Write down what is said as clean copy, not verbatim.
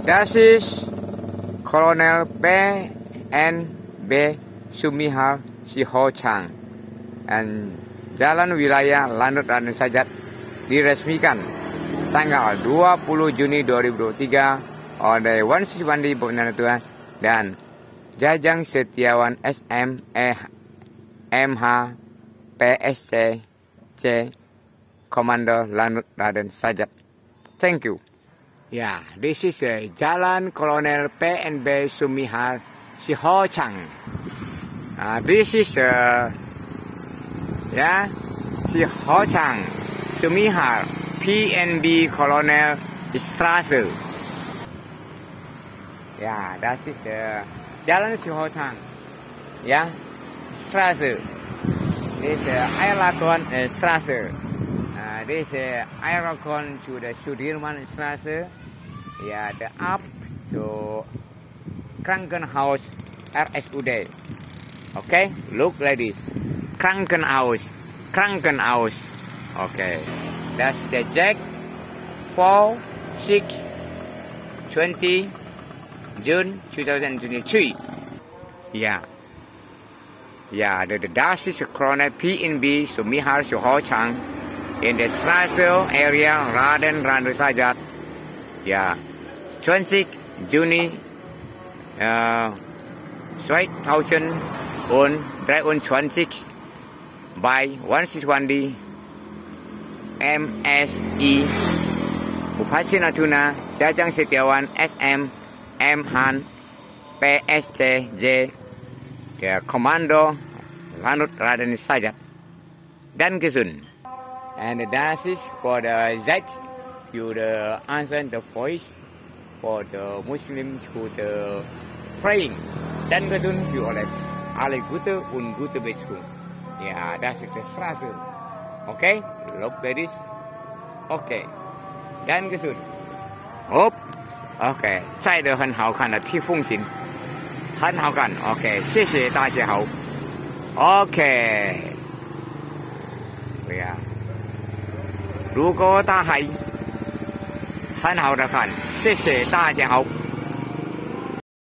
Das ist Kolonel PNB Sumihar Sihochang. Dan Jalan Wilayah Lanut Raden Sajat diresmikan tanggal 20 Juni 2023 oleh Wan Siswandi Bupati dan Jajang Setiawan SM MH PSC C Komando Lanut Raden Sajat. Thank you. Yeah, this is Jalan Kolonel PNB Sumihar Sihochang. This is Sihochang Sumihar PNB Kolonel Straße. Yeah, das ist Jalan Sihochang. Yeah, Straße. This Eierlakon Straße. This Eierlakon to the Sudirman Straße. Yeah, the up to Krankenhaus RSUD. Okay, look like this. Krankenhaus. Okay, that's the Jack 4, 6, 20 June 2023. Yeah, das ist Kolonel PNB Sumihar Sihochang in the Straße area Raden Sajat. Yeah, 20 Juni 2023 by Wan Siswandi MSI Bupati Natuna Jajang Setiawan SM M Han PSC J Kommando Lanut Raden Sajat dan Gesun. And that is for the Z you the answer the voice for the Muslim to the praying dan Gesun you oleh alle gute und gute Beziehung. Yeah, das ist das Straße. Okay, look like this. Okay, dan Gesun. Hop. OK， 晒得很好看的替风景，很好看。OK， 谢谢大家好。OK， 对呀，如果大海很好的看，谢谢大家好。